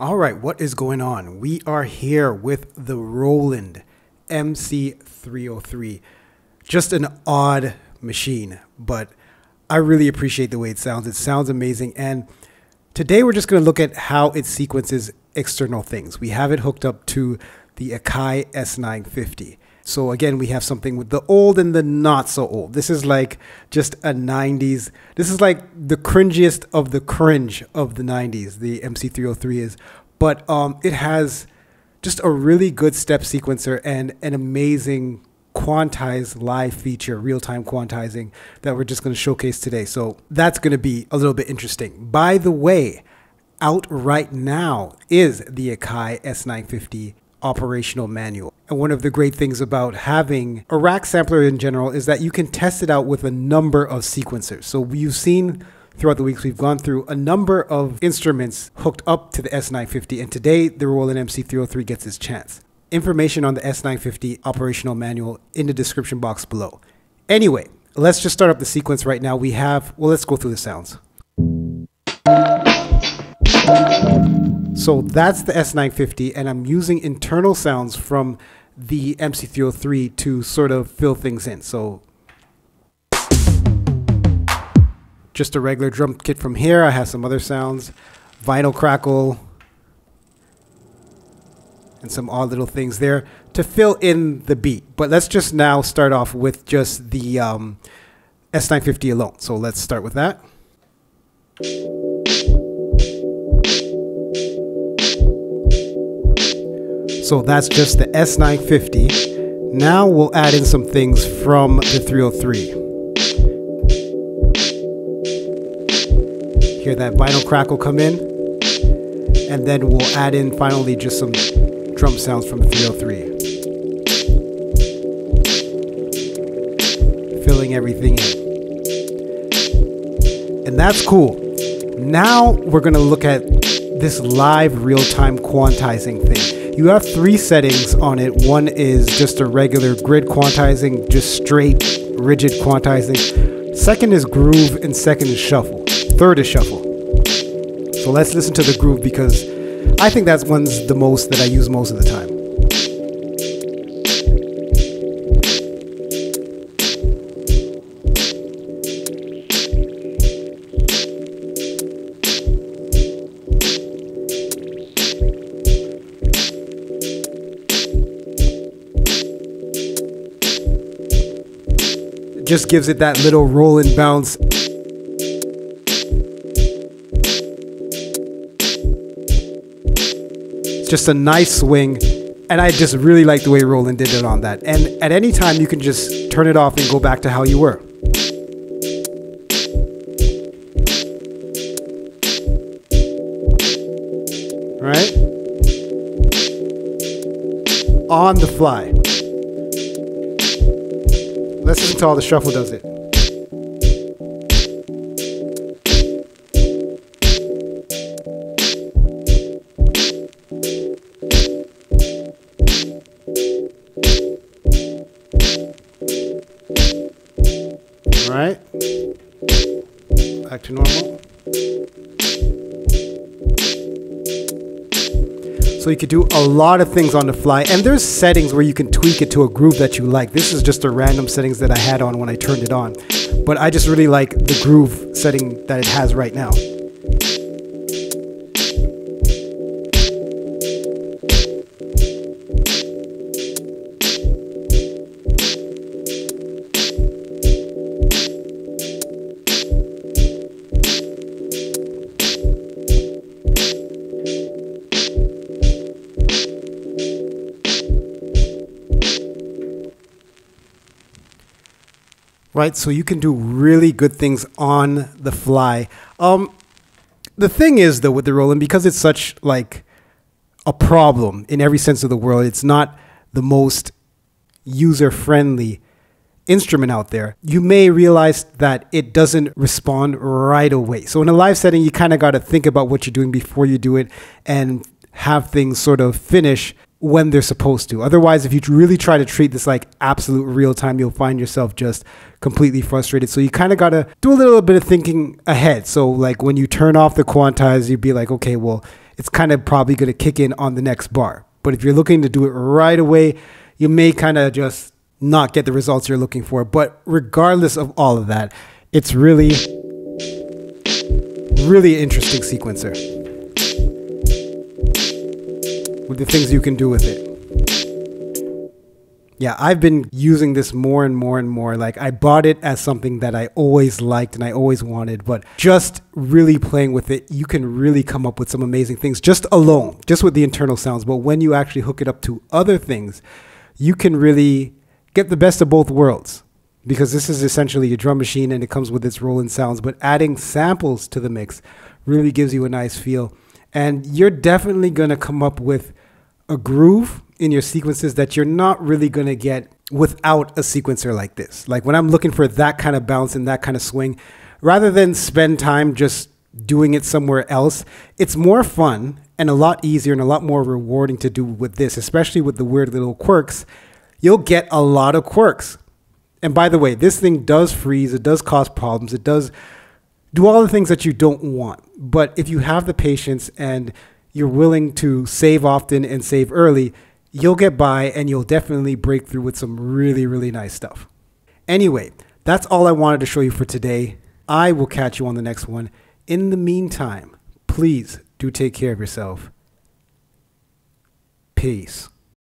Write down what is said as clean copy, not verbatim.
All right, what is going on? We are here with the Roland MC303. Just an odd machine, but I really appreciate the way it sounds. It sounds amazing. And today we're just going to look at how it sequences external things. We have it hooked up to the Akai S950. So again, we have something with the old and the not so old. This is like just a 90s. This is like the cringiest of the cringe of the 90s, the MC303 is. But it has just a really good step sequencer and an amazing quantized live feature, real-time quantizing that we're just going to showcase today. So that's going to be a little bit interesting. By the way, out right now is the Akai S950 operational manual. And one of the great things about having a rack sampler in general is that you can test it out with a number of sequencers. So you've seen throughout the weeks, we've gone through a number of instruments hooked up to the S950. And today, the Roland MC303 gets its chance. Information on the S950 operational manual in the description box below. Anyway, let's just start up the sequence right now. Let's go through the sounds. So that's the S950, and I'm using internal sounds from the MC303 to sort of fill things in. So just a regular drum kit from here. I have some other sounds, vinyl crackle, and some odd little things there to fill in the beat. But let's just now start off with just the S950 alone. So let's start with that. So that's just the S950. Now we'll add in some things from the 303. Hear that vinyl crackle come in. And then we'll add in finally just some drum sounds from the 303. Filling everything in. And that's cool. Now we're going to look at this live real-time quantizing thing. You have three settings on it. One is just a regular grid quantizing, just straight rigid quantizing. Second is groove, and second is shuffle. Third is shuffle. So let's listen to the groove because I think that's one's the most that I use most of the time. Just gives it that little roll and bounce. It's just a nice swing, and I just really like the way Roland did it on that. And at any time you can just turn it off and go back to how you were. All right? On the fly. Let's listen to how the shuffle does it. All right. Back to normal. So you could do a lot of things on the fly, and there's settings where you can tweak it to a groove that you like. This is just a random settings that I had on when I turned it on, but I just really like the groove setting that it has right now. Right, so you can do really good things on the fly. The thing is, though, with the Roland, because it's such like a problem in every sense of the word, it's not the most user-friendly instrument out there. You may realize that it doesn't respond right away. So in a live setting, you kind of got to think about what you're doing before you do it and have things sort of finish when they're supposed to. Otherwise, if you really try to treat this like absolute real time, you'll find yourself just completely frustrated. So you kind of got to do a little bit of thinking ahead. So like when you turn off the quantize, you'd be like, okay, well, it's kind of probably going to kick in on the next bar. But if you're looking to do it right away, you may kind of just not get the results you're looking for. But regardless of all of that, it's really, really interesting sequencer with the things you can do with it. Yeah, I've been using this more and more and more. Like, I bought it as something that I always liked and I always wanted, but just really playing with it, you can really come up with some amazing things just alone, just with the internal sounds. But when you actually hook it up to other things, you can really get the best of both worlds, because this is essentially a drum machine and it comes with its roll-in sounds, but adding samples to the mix really gives you a nice feel. And you're definitely going to come up with a groove in your sequences that you're not really going to get without a sequencer like this. Like, when I'm looking for that kind of bounce and that kind of swing, rather than spend time just doing it somewhere else, it's more fun and a lot easier and a lot more rewarding to do with this, especially with the weird little quirks. You'll get a lot of quirks. And by the way, this thing does freeze, it does cause problems, it does do all the things that you don't want. But if you have the patience and you're willing to save often and save early, you'll get by and you'll definitely break through with some really, really nice stuff. Anyway, that's all I wanted to show you for today. I will catch you on the next one. In the meantime, please do take care of yourself. Peace.